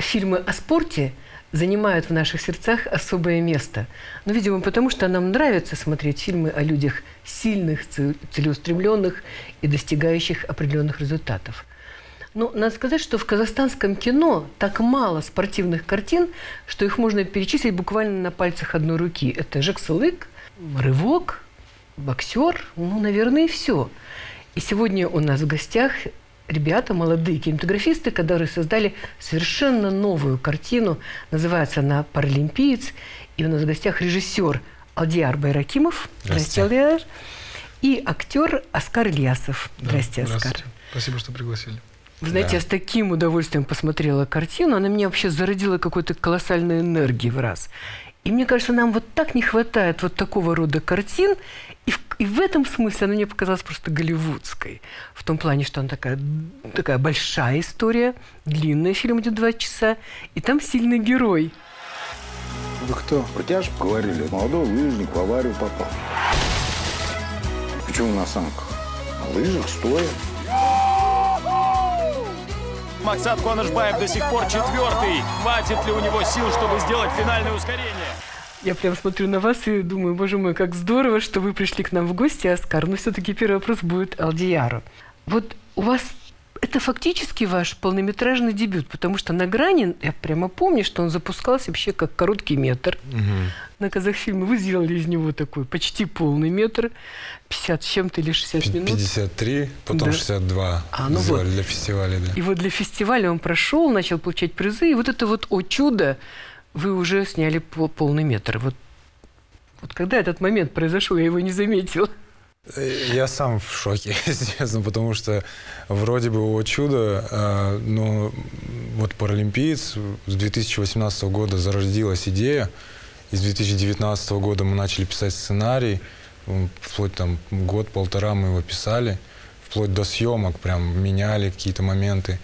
фильмы о спорте занимают в наших сердцах особое место. Ну, видимо, потому что нам нравится смотреть фильмы о людях сильных, целеустремленных и достигающих определенных результатов. Но надо сказать, что в казахстанском кино так мало спортивных картин, что их можно перечислить буквально на пальцах одной руки. Это жекселык, рывок, боксер, ну, наверное, и все. И сегодня у нас в гостях ребята, молодые кинематографисты, которые создали совершенно новую картину. Называется она «Паралимпиец». И у нас в гостях режиссер Алдияр Байракимов. Здравствуйте, Алдияр. И актер Оскар Ильясов. Здравствуйте, Оскар. Здравствуйте. Спасибо, что пригласили. Вы знаете, я с таким удовольствием посмотрела картину. Она меня вообще зародила какой-то колоссальной энергией в раз. И мне кажется, нам вот так не хватает вот такого рода картин. И в этом смысле она мне показалась просто голливудской. В том плане, что она такая большая история, длинный фильм идет 2 часа, и там сильный герой. Вы кто? Про тебя же поговорили. Молодой лыжник в аварию попал. Почему на санках? На лыжах стоя. Максат Куанышбаев до сих пор 4-й. Хватит ли у него сил, чтобы сделать финальное ускорение? Я прям смотрю на вас и думаю, боже мой, как здорово, что вы пришли к нам в гости, Оскар. Но все-таки первый вопрос будет Алдияру. Вот у вас это фактически ваш полнометражный дебют, потому что на «Грани», я прямо помню, что он запускался вообще как короткий метр. На Казахфильме вы сделали из него такой почти полный метр, 50 с чем-то или 60 минут. 53, потом да. 62 ну сделали вот. Для фестиваля. Да. И вот для фестиваля он прошел, начал получать призы, и вот это вот, о чудо, вы уже сняли полный метр. Вот когда этот момент произошел, я его не заметила. Я сам в шоке, естественно, потому что вроде бы о чудо, но вот «Паралимпиец» с 2018 года зародилась идея, и с 2019 года мы начали писать сценарий, вплоть там год-полтора мы его писали, вплоть до съемок прям меняли какие-то моменты.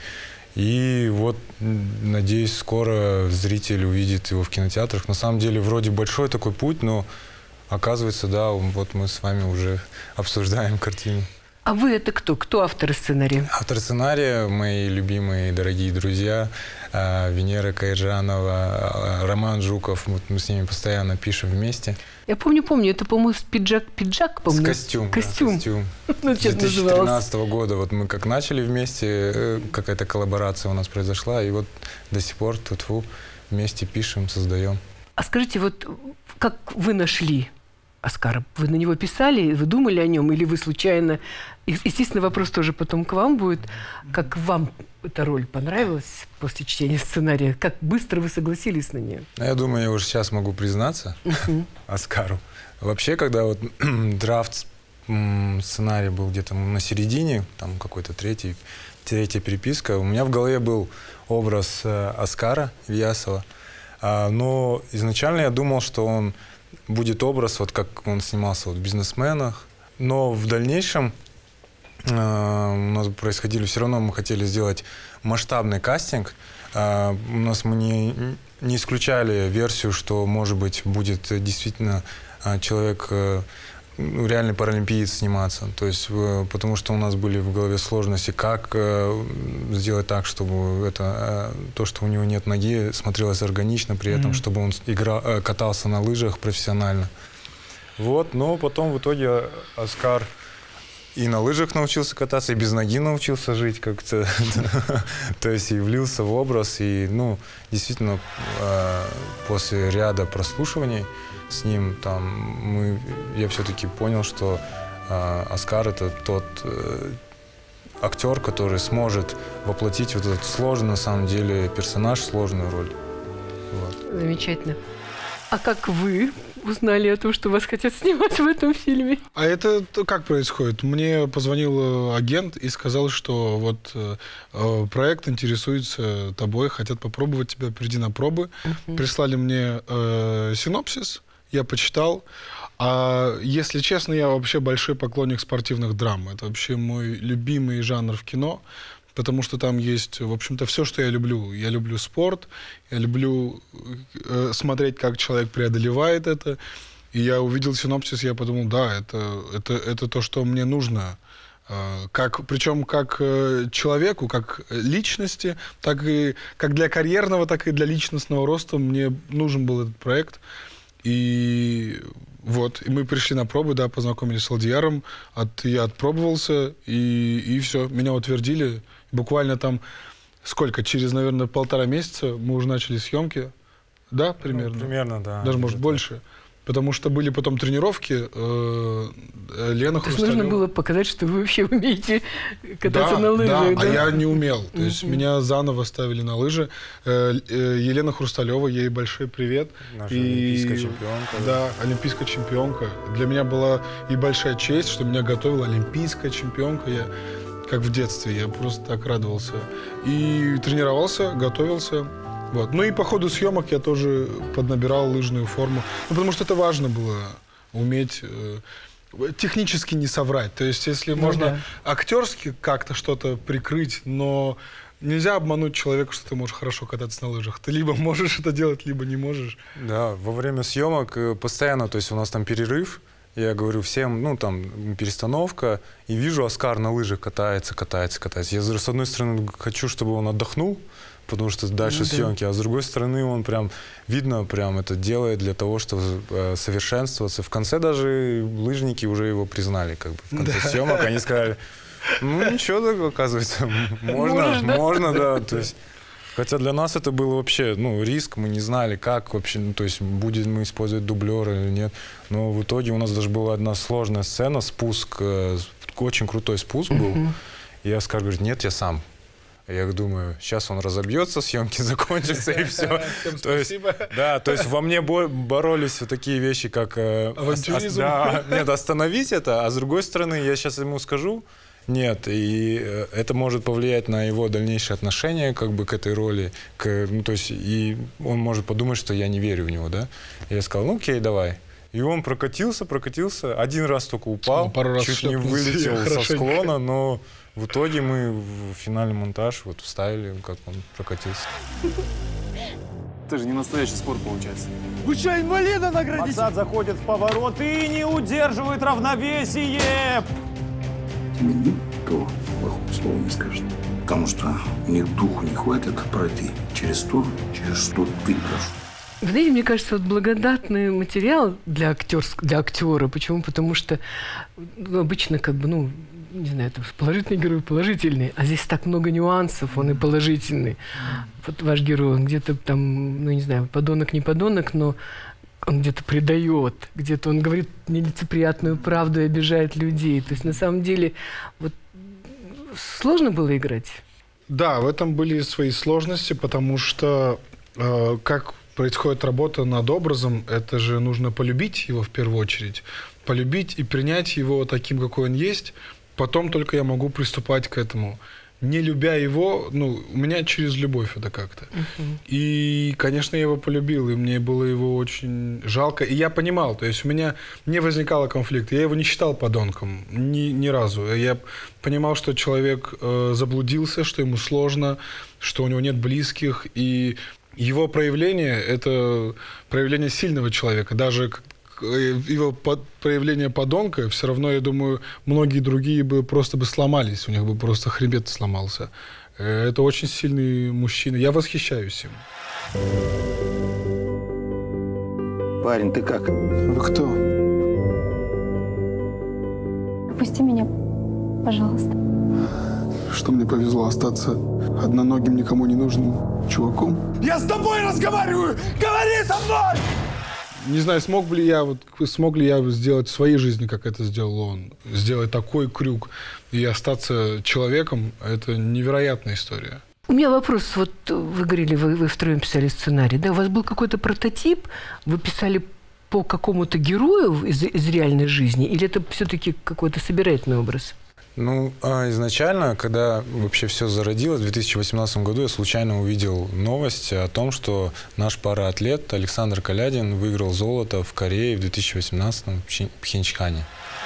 И вот, надеюсь, скоро зритель увидит его в кинотеатрах. На самом деле, вроде большой такой путь, но оказывается, да, вот мы с вами уже обсуждаем картину. А вы это кто? Кто автор сценария? Автор сценария, мои любимые дорогие друзья, Венера Кайджанова, Роман Жуков. Вот мы с ними постоянно пишем вместе. Я помню, это, по-моему, пиджак, по-моему. Костюм. Костюм. Да, с 2013 года вот мы как начали вместе, какая-то коллаборация у нас произошла, и вот до сих пор тьфу-тьфу, вместе пишем, создаем. А скажите, вот как вы нашли Оскара? Вы на него писали, вы думали о нем, или вы случайно... Естественно, вопрос тоже потом к вам будет. Как вам эта роль понравилась после чтения сценария? Как быстро вы согласились на нее? Я думаю, я уже сейчас могу признаться Оскару. Вообще, когда вот драфт сценария был где-то на середине, там какой-то третья переписка, у меня в голове был образ Оскара Ильясова. Но изначально я думал, что он будет образ, вот как он снимался в «Бизнесменах». Но в дальнейшем у нас происходили, все равно мы хотели сделать масштабный кастинг. Мы не исключали версию, что, может быть, будет действительно человек, реальный паралимпиец сниматься. То есть, потому что у нас были в голове сложности, как сделать так, чтобы то, что у него нет ноги, смотрелось органично, при этом, чтобы он катался на лыжах профессионально. Вот, но потом в итоге Оскар и на лыжах научился кататься, и без ноги научился жить как-то. То есть и влился в образ, и, действительно, после ряда прослушиваний с ним я все-таки понял, что Оскар — это тот актер, который сможет воплотить вот этот сложный, на самом деле, персонаж, сложную роль. Вот. Замечательно. А как вы узнали о том, что вас хотят снимать в этом фильме? А это как происходит? Мне позвонил агент и сказал, что вот проект интересуется тобой, хотят попробовать тебя, приди на пробы. Прислали мне синопсис. Я почитал. А если честно, я вообще большой поклонник спортивных драм. Это вообще мой любимый жанр в кино, потому что там есть, в общем-то, все, что я люблю. Я люблю спорт, я люблю смотреть, как человек преодолевает это. И я увидел синопсис, я подумал, да, это то, что мне нужно Причем как человеку, как личности, так и как для карьерного, так и для личностного роста мне нужен был этот проект. И вот, и мы пришли на пробы, да, познакомились с Алдияром, я отпробовался, и все, меня утвердили. Буквально там, через, наверное, 1,5 месяца мы уже начали съемки. Да, примерно? Ну, примерно, да. Даже, может, больше. Потому что были потом тренировки, Лена Хрусталева. То есть нужно было показать, что вы вообще умеете кататься на лыжах. Да, а я не умел. То есть меня заново ставили на лыжи. Елена Хрусталева, ей большой привет. Наша олимпийская чемпионка. Да, олимпийская чемпионка. Для меня была и большая честь, что меня готовила олимпийская чемпионка. Я, как в детстве, я просто так радовался. И тренировался, готовился. Вот. Ну и по ходу съемок я тоже поднабирал лыжную форму. Ну, потому что это важно было уметь технически не соврать. То есть если можно актерски как-то что-то прикрыть, но нельзя обмануть человека, что ты можешь хорошо кататься на лыжах. Ты либо можешь это делать, либо не можешь. Да, во время съемок постоянно, то есть у нас там перерыв, я говорю всем, ну там перестановка, и вижу, Оскар на лыжах катается. Я, с одной стороны, хочу, чтобы он отдохнул, потому что дальше съемки, а с другой стороны он прям, видно, прям это делает для того, чтобы совершенствоваться. В конце даже лыжники уже его признали, как бы, в конце съемок они сказали, ну ничего, так, оказывается, можно, да, то есть, хотя для нас это было вообще, ну, риск, мы не знали, как вообще, ну, то есть, будем мы использовать дублера или нет, но в итоге у нас даже была одна сложная сцена, спуск, очень крутой спуск был, и Оскар говорит, нет, я сам. Я думаю, сейчас он разобьется, съемки закончатся и все. То есть, да, то есть во мне боролись вот такие вещи, как авантюризм. Нет, остановить это, а с другой стороны, я сейчас ему скажу, нет, и это может повлиять на его дальнейшее отношение как бы к этой роли, ну, то есть и он может подумать, что я не верю в него, да. И я сказал, ну окей, давай. И он прокатился, один раз только упал, чуть не вылетел со склона, но в итоге мы в финальный монтаж вот вставили, как он прокатился. Это же не настоящий спорт получается. Вы что, инвалида наградите? Пацан заходит в поворот и не удерживает равновесие. Тебе никто плохого слова не скажет. Потому что у них духу не хватит пройти через что ты прошел. Вы знаете, мне кажется, вот благодатный материал для актера. Почему? Потому что обычно как бы, ну, не знаю, это положительный герой, положительный, а здесь так много нюансов, он и положительный. Вот ваш герой, он где-то там, ну, не знаю, подонок, не подонок, но он где-то предает, где-то он говорит нелицеприятную правду и обижает людей. То есть, на самом деле, вот сложно было играть? Да, в этом были свои сложности, потому что как происходит работа над образом, это же нужно полюбить его в первую очередь, полюбить и принять его таким, какой он есть. Потом только я могу приступать к этому. Не любя его, ну, у меня через любовь это как-то. И, конечно, я его полюбил, и мне было его очень жалко. И я понимал, то есть у меня не возникало конфликта. Я его не считал подонком ни разу. Я понимал, что человек заблудился, что ему сложно, что у него нет близких. И его проявление – это проявление сильного человека. Даже его проявление подонка, все равно, я думаю, многие другие бы просто сломались, у них бы просто хребет сломался. Это очень сильный мужчина. Я восхищаюсь им. Парень, ты как? Вы кто? Пусти меня, пожалуйста. Что мне повезло остаться одноногим, никому не нужным чуваком? Я с тобой разговариваю! Говори со мной! Не знаю, смог ли я сделать в своей жизни, как это сделал он, сделать такой крюк и остаться человеком, это невероятная история. У меня вопрос. Вот вы говорили, вы втроем писали сценарий, да? У вас был какой-то прототип? Вы писали по какому-то герою из реальной жизни? Или это все-таки какой-то собирательный образ? Ну, изначально, когда вообще все зародилось, в 2018 году я случайно увидел новость о том, что наш параатлет Александр Калядин выиграл золото в Корее в 2018 в Пхенчхане.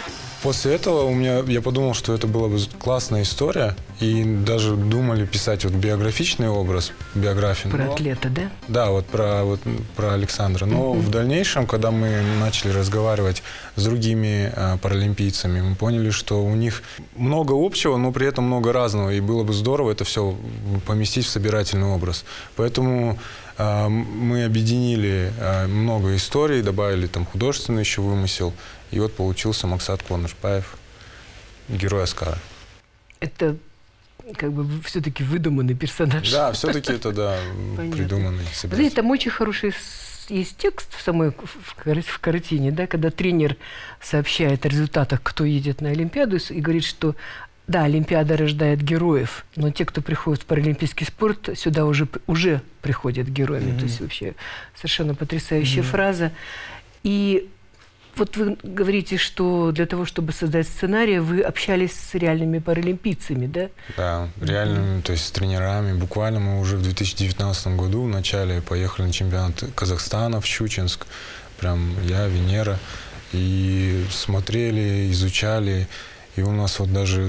После этого я подумал, что это была бы классная история, и даже думали писать вот биографичный образ, биографию. Про атлета, да? Да, вот про Александра. Но в дальнейшем, когда мы начали разговаривать с другими паралимпийцами, мы поняли, что у них много общего, но при этом много разного, и было бы здорово это все поместить в собирательный образ. Поэтому мы объединили много историй, добавили там художественный еще вымысел, и вот получился Максат Куанышбаев, герой Оскара. Это как бы все-таки выдуманный персонаж. Да, все-таки это, да, придуманный. Знаете, там очень хороший есть текст в картине, да, когда тренер сообщает о результатах, кто едет на Олимпиаду, и говорит, что да, Олимпиада рождает героев, но те, кто приходит в паралимпийский спорт, сюда уже приходят героями. То есть вообще совершенно потрясающая фраза. И вот вы говорите, что для того, чтобы создать сценарий, вы общались с реальными паралимпийцами, да? Да, реальными, то есть с тренерами. Буквально мы уже в 2019 году в начале поехали на чемпионат Казахстана в Щучинск. Прям я, Венера. И смотрели, изучали. И у нас вот даже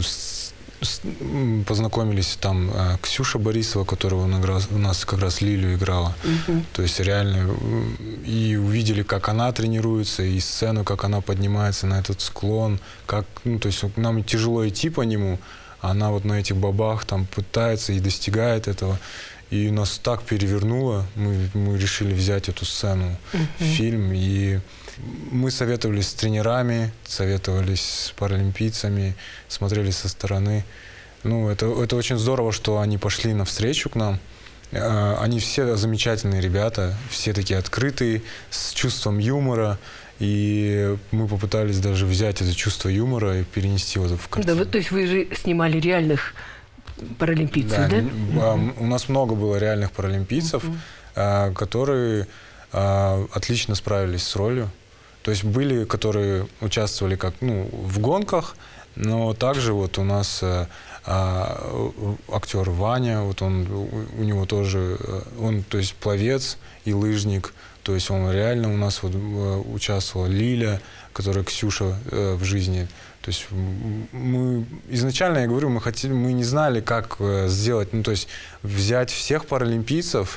познакомились там Ксюша Борисова, которая у нас как раз Лилию играла. То есть реально и увидели, как она тренируется, и сцену, как она поднимается на этот склон, как, ну, то есть нам тяжело идти по нему, а она вот на этих бабах там пытается и достигает этого. И нас так перевернуло, мы решили взять эту сцену в фильм, и мы советовались с тренерами, советовались с паралимпийцами, смотрели со стороны. Ну, это очень здорово, что они пошли навстречу к нам. Они все замечательные ребята, все такие открытые, с чувством юмора. И мы попытались даже взять это чувство юмора и перенести его в картину. Да, вот, то есть вы же снимали реальных паралимпийцев, да? У нас много было реальных паралимпийцев, которые отлично справились с ролью. То есть были, которые участвовали как, ну, в гонках, но также вот у нас актер Ваня, вот у него тоже, он, то есть пловец и лыжник, то есть он реально у нас вот участвовал. Лиля, которая Ксюша в жизни. То есть мы изначально, я говорю, мы не знали, как сделать, ну, то есть взять всех паралимпийцев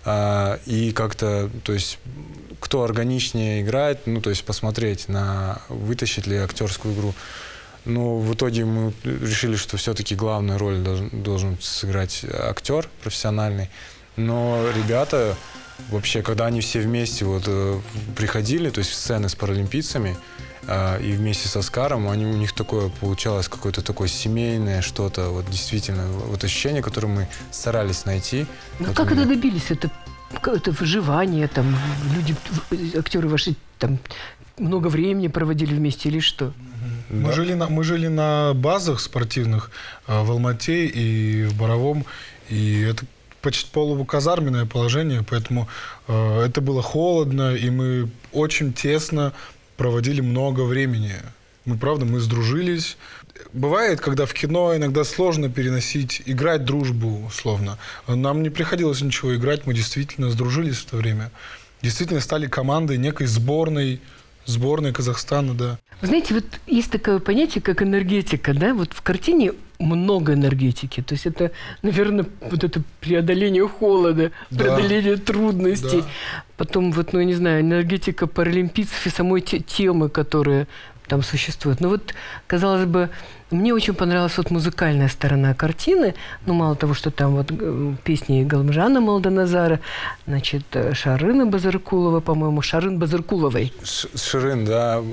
и как-то, то есть кто органичнее играет, ну, то есть посмотреть, вытащит ли актерскую игру. Но в итоге мы решили, что все-таки главную роль должен сыграть актер профессиональный. Но ребята, вообще, когда они все вместе вот приходили, то есть в сцены с паралимпийцами, и вместе с Оскаром, у них такое получалось, какое-то такое семейное что-то, вот действительно, вот ощущение, которое мы старались найти. Ну вот как это добились? Это выживание, там, люди, актеры ваши, там, много времени проводили вместе или что? Мы жили на базах спортивных в Алмате и в Боровом, и это почти полуказарменное положение, поэтому это было холодно, и мы очень тесно проводили много времени. Мы сдружились. Бывает, когда в кино иногда сложно переносить, играть дружбу, условно. Нам не приходилось ничего играть, мы действительно сдружились в то время. Действительно стали командой некой сборной Казахстана, да. Вы знаете, вот есть такое понятие, как энергетика, да? Вот в картине много энергетики. То есть это, наверное, вот это преодоление холода, преодоление трудностей. Да. Потом, вот, ну, я не знаю, энергетика паралимпийцев и самой темы, которые там существуют. Но вот, казалось бы, мне очень понравилась вот музыкальная сторона картины. Ну, мало того, что там вот песни Галымжана Молданазара, значит, Шарына Базаркулова, по-моему, Шарын Базаркуловой. Шарын, да.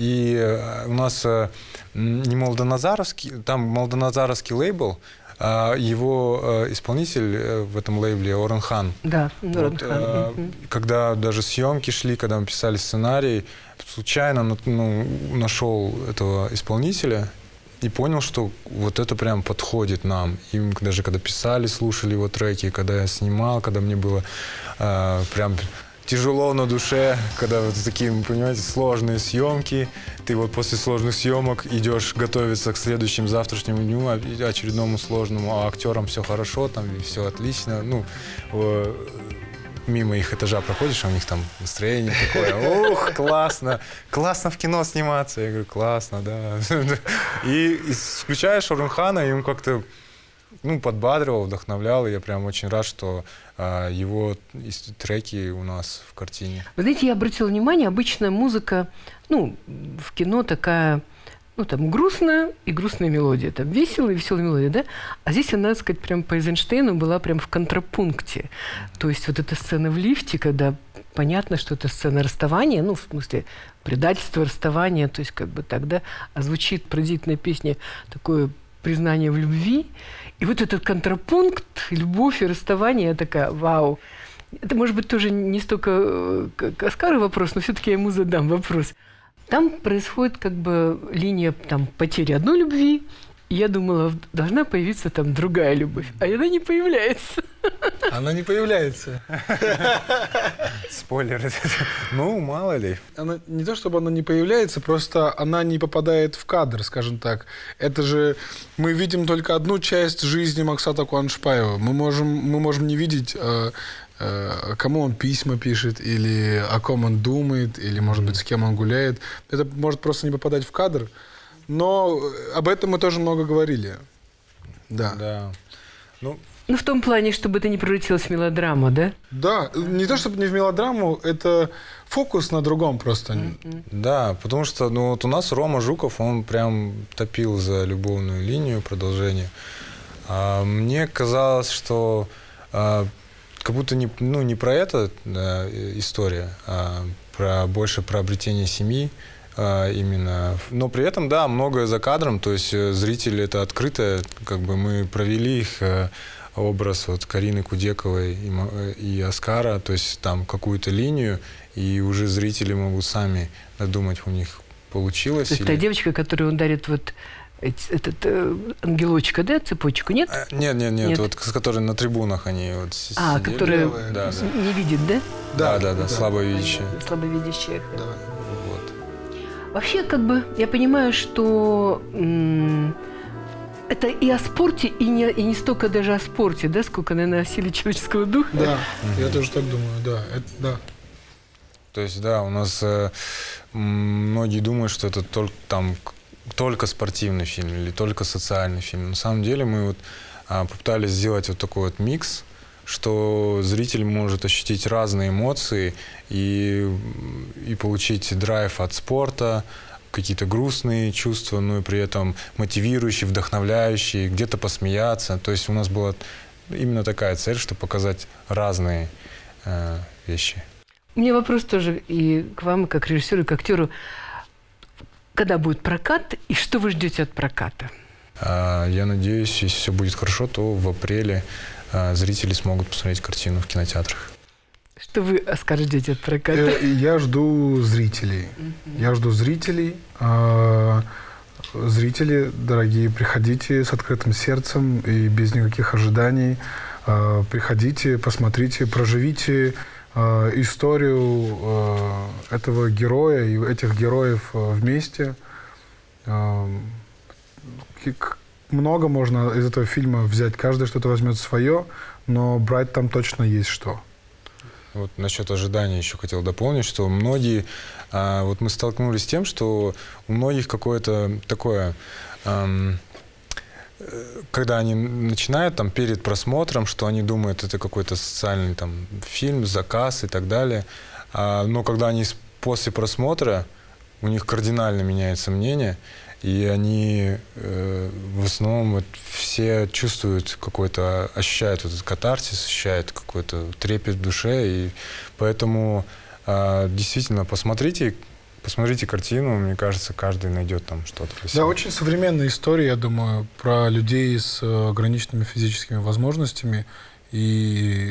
И у нас не молданазаровский, там молданазаровский лейбл, а его исполнитель в этом лейбле Оренхан. Да, вот, когда даже съемки шли, когда мы писали сценарий, случайно нашел этого исполнителя и понял, что вот это прям подходит нам. И даже когда писали, слушали его треки, когда я снимал, когда мне было прям тяжело на душе, когда вот такие, понимаете, сложные съемки, ты вот после сложных съемок идешь готовиться к следующему завтрашнему дню, очередному сложному, а актерам все хорошо, там и все отлично. Ну, мимо их этажа проходишь, а у них там настроение такое, ух, классно, классно в кино сниматься. Я говорю, классно, да. И включаешь Орунхана, и он как-то подбадривал, вдохновлял. И я прям очень рад, что его треки у нас в картине. Вы знаете, я обратила внимание, обычно музыка, в кино такая, там грустная и грустная мелодия, там веселая и веселая мелодия, да? А здесь она, так сказать, прям по Эйзенштейну была прям в контрапункте. То есть вот эта сцена в лифте, когда понятно, что это сцена расставания, в смысле предательства, расставания, то есть как бы тогда, а звучит пронзительная песня, такое признание в любви. И вот этот контрапункт, любовь и расставание, я такая, вау. Это, может быть, тоже не столько к Оскару вопрос, но все-таки я ему задам вопрос. Там происходит как бы линия потери одной любви, и я думала, должна появиться там другая любовь, а она не появляется. Она не появляется. Спойлер. Мало ли. Она, не то, чтобы она не появляется, просто она не попадает в кадр, скажем так. Это же мы видим только одну часть жизни Максата Куанышбаева. Мы можем не видеть, кому он письма пишет, или о ком он думает, или, может быть, с кем он гуляет. Это может просто не попадать в кадр. Но об этом мы тоже много говорили. Да. В том плане, чтобы это не превратилось в мелодраму, да? Да, не то чтобы не в мелодраму, это фокус на другом просто. Да, потому что вот у нас Рома Жуков, он прям топил за любовную линию, продолжение. А мне казалось, что как будто не про это история, а больше про обретение семьи. Именно. Но при этом, да, многое за кадром, то есть зрители это открытое, как бы мы провели их образ Карины Кудековой и Оскара, то есть там какую-то линию, и уже зрители могут сами додумать, у них получилось. То есть та девочка, которую он дарит этот ангелочка, да, цепочку, нет? Нет, вот с которой на трибунах они сидели. Которая не видит, да? Да, слабовидящая. Слабовидящая. Да. Вообще, как бы, я понимаю, что это и о спорте, и не столько даже о спорте, да, сколько, наверное, о силе человеческого духа. Да, я тоже так думаю, да. То есть, да, у нас многие думают, что это только спортивный фильм или только социальный фильм. На самом деле мы попытались сделать такой микс, что зритель может ощутить разные эмоции и получить драйв от спорта, какие-то грустные чувства, но и при этом мотивирующие, вдохновляющие, где-то посмеяться. То есть у нас была именно такая цель, чтобы показать разные вещи. У меня вопрос тоже и к вам, и как режиссеру, и к актеру. Когда будет прокат и что вы ждете от проката? Я надеюсь, если все будет хорошо, то в апреле зрители смогут посмотреть картину в кинотеатрах. Что вы, Оскар, ждете от проката? Я жду зрителей. Я жду зрителей. Зрители, дорогие, приходите с открытым сердцем и без никаких ожиданий. Приходите, посмотрите, проживите историю этого героя и этих героев вместе. Много можно из этого фильма взять. Каждый что-то возьмет свое, но брать там точно есть что. Вот насчет ожиданий еще хотел дополнить, что многие... мы столкнулись с тем, что у многих какое-то такое... когда они начинают перед просмотром, что они думают, это какой-то социальный фильм, заказ и так далее. Но когда они после просмотра, у них кардинально меняется мнение, и они в основном все чувствуют какой-то, ощущают этот катарсис, ощущают какой-то трепет в душе. И поэтому действительно посмотрите картину, мне кажется, каждый найдет там что-то для себя. Да, очень современная история, я думаю, про людей с ограниченными физическими возможностями. И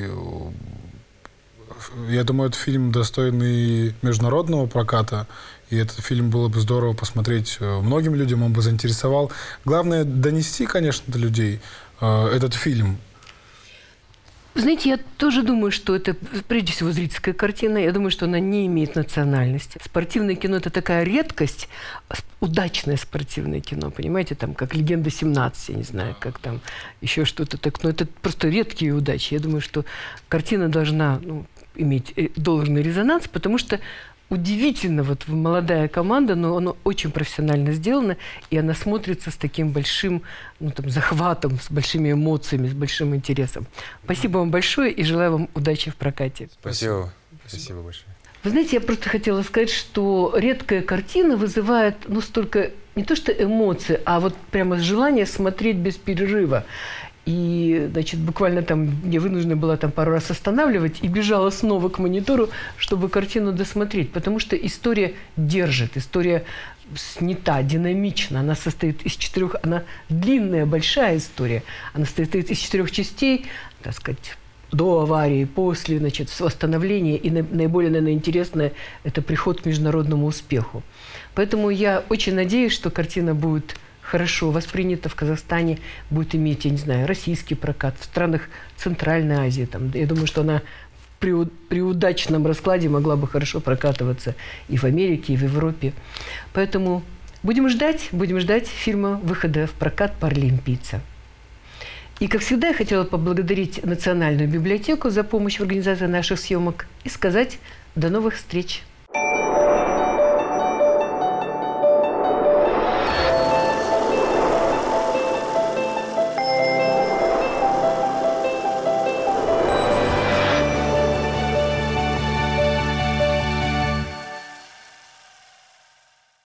я думаю, этот фильм достойный международного проката. И этот фильм было бы здорово посмотреть многим людям, он бы заинтересовал. Главное, донести, конечно, до людей этот фильм. Знаете, я тоже думаю, что это, прежде всего, зрительская картина. Я думаю, что она не имеет национальности. Спортивное кино – это такая редкость, удачное спортивное кино, понимаете, как «Легенда 17», я не знаю, как еще что-то так. Но это просто редкие удачи. Я думаю, что картина должна иметь должный резонанс, потому что удивительно, вот молодая команда, но она очень профессионально сделана, и она смотрится с таким большим захватом, с большими эмоциями, с большим интересом. Спасибо вам большое и желаю вам удачи в прокате. Спасибо. Спасибо большое. Вы знаете, я просто хотела сказать, что редкая картина вызывает столько не то что эмоций, а вот прямо желание смотреть без перерыва. И, значит, буквально я вынуждена была пару раз останавливать и бежала снова к монитору, чтобы картину досмотреть. Потому что история держит, история снята, динамична. Она состоит из 4... Она длинная, большая история. Она состоит из 4 частей, так сказать, до аварии, после, значит, восстановления. И наиболее, наверное, интересное – это приход к международному успеху. Поэтому я очень надеюсь, что картина будет хорошо воспринято в Казахстане, будет иметь, я не знаю, российский прокат, в странах Центральной Азии. Я думаю, что она при удачном раскладе могла бы хорошо прокатываться и в Америке, и в Европе. Поэтому будем ждать фильма выхода в прокат «Паралимпийца». И, как всегда, я хотела поблагодарить Национальную библиотеку за помощь в организации наших съемок и сказать до новых встреч.